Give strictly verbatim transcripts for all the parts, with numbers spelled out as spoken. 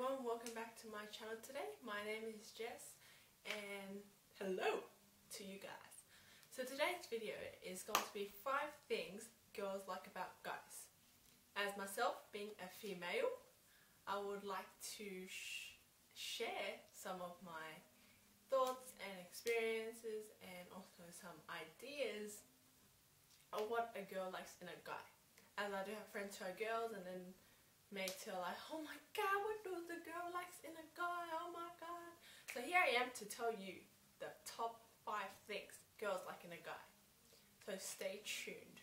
everyone, welcome back to my channel today. My name is Jess and hello to you guys. So today's video is going to be five things girls like about guys. As myself being a female, I would like to sh share some of my thoughts and experiences and also some ideas of what a girl likes in a guy. As I do have friends who are girls and then mates who are like, oh my god, what do the girl likes in a guy, oh my god. So here I am to tell you the top five things girls like in a guy. So stay tuned.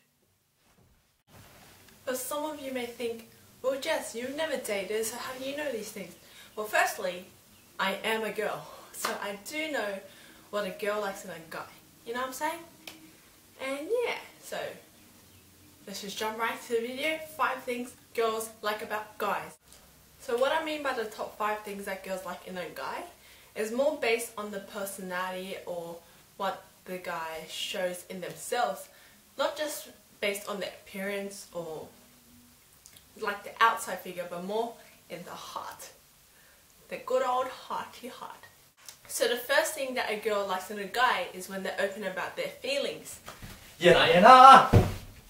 But some of you may think, well Jess, you've never dated, so how do you know these things? Well, firstly, I am a girl, so I do know what a girl likes in a guy. You know what I'm saying? And yeah, so let's just jump right to the video. Five things girls like about guys. So what I mean by the top five things that girls like in a guy is more based on the personality or what the guy shows in themselves, not just based on the appearance or like the outside figure, but more in the heart, the good old hearty heart. So the first thing that a girl likes in a guy is when they're open about their feelings. Yeah, yeah.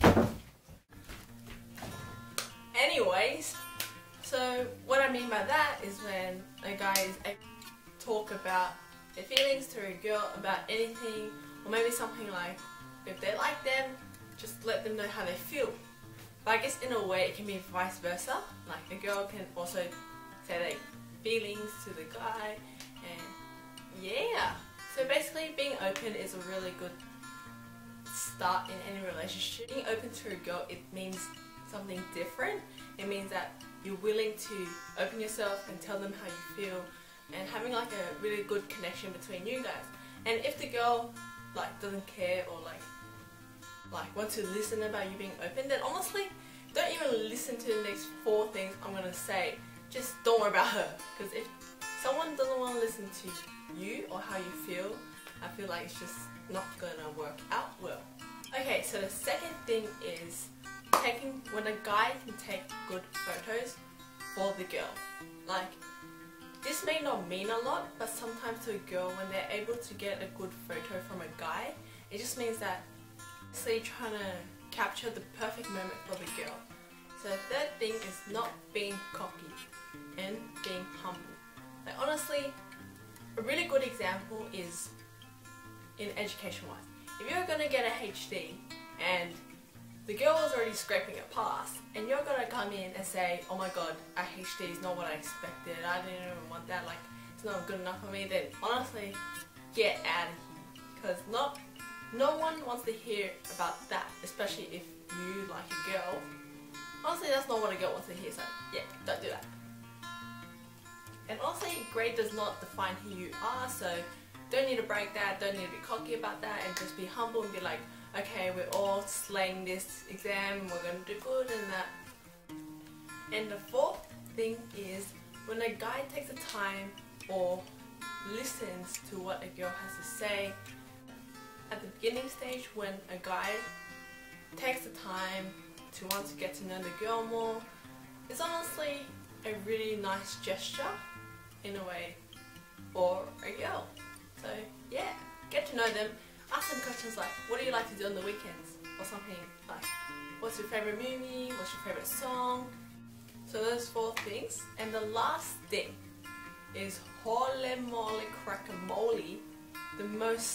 Anyways, so what I mean by that is when a guy is able to talk about their feelings to a girl about anything, or maybe something like if they like them, just let them know how they feel. But I guess in a way it can be vice versa, like a girl can also say their feelings to the guy, and yeah. So basically being open is a really good start in any relationship. Being open to a girl, it means something different. It means that you're willing to open yourself and tell them how you feel, and having like a really good connection between you guys. And if the girl like doesn't care or like like wants to listen about you being open, then honestly don't even listen to the next four things I'm gonna say. Just don't worry about her, because if someone doesn't want to listen to you or how you feel, I feel like it's just not gonna work out well. Okay, so the second thing is taking, when a guy can take good photos for the girl. Like, this may not mean a lot, but sometimes to a girl, when they're able to get a good photo from a guy, it just means that they're trying to capture the perfect moment for the girl. So the third thing is not being cocky and being humble. Like honestly, a really good example is in education wise. If you're gonna get a H D and the girl is already scraping a pass, and you're gonna come in and say, oh my god, a H D is not what I expected, I didn't even want that, like it's not good enough for me, then honestly get out of here. Because not, no one wants to hear about that, especially if you like a girl. Honestly, that's not what a girl wants to hear, so yeah, don't do that. And honestly, grade does not define who you are, so don't need to break that, don't need to be cocky about that, and just be humble and be like, okay, we're all slaying this exam, we're going to do good and that. And the fourth thing is when a guy takes the time or listens to what a girl has to say. At the beginning stage, when a guy takes the time to want to get to know the girl more, it's honestly a really nice gesture in a way for a girl. So yeah, get to know them. Ask them questions like, what do you like to do on the weekends? Or something like, what's your favourite movie? What's your favourite song? So those four things. And the last thing is holy moly crackamole, the most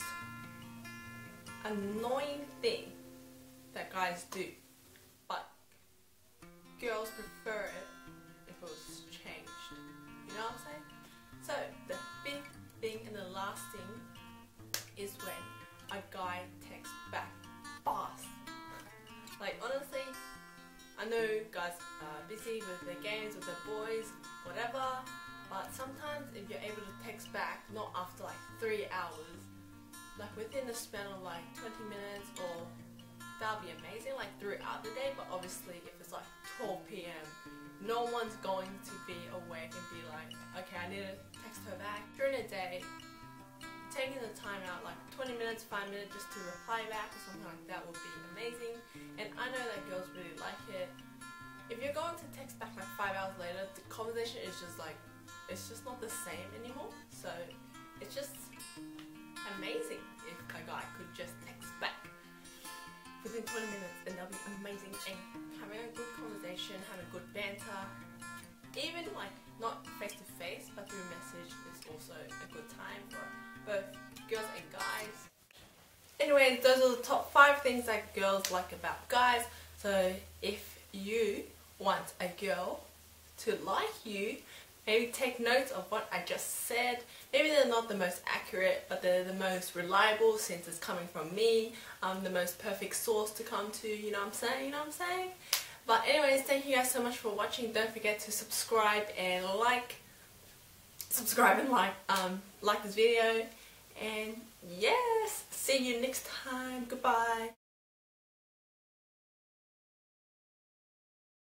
annoying thing that guys do. But girls prefer it if it was changed. You know what I'm saying? So the big thing and the last thing is when a guy texts back fast. Like honestly, I know guys are busy with their games, with their boys, whatever, but sometimes if you're able to text back, not after like three hours, like within the span of like twenty minutes, or that'll be amazing, like throughout the day. But obviously if it's like twelve p m, no one's going to be awake and be like, okay, I need to text her back. During the day, taking the time out, like twenty minutes, five minutes just to reply back or something like that would be amazing. And I know that girls really like it. If you're going to text back like five hours later, the conversation is just like it's just not the same anymore. So it's just amazing if a guy could just text back within twenty minutes, and that'll be amazing. And having a good conversation, having good banter, even like not face to face but through message is also a good time for both girls and guys. Anyways, those are the top five things that girls like about guys. So if you want a girl to like you, maybe take notes of what I just said. Maybe they're not the most accurate, but they're the most reliable since it's coming from me. I'm the most perfect source to come to, you know what I'm saying, you know what I'm saying? But anyways, thank you guys so much for watching. Don't forget to subscribe and like, subscribe and like, um, like this video. And yes, see you next time. Goodbye.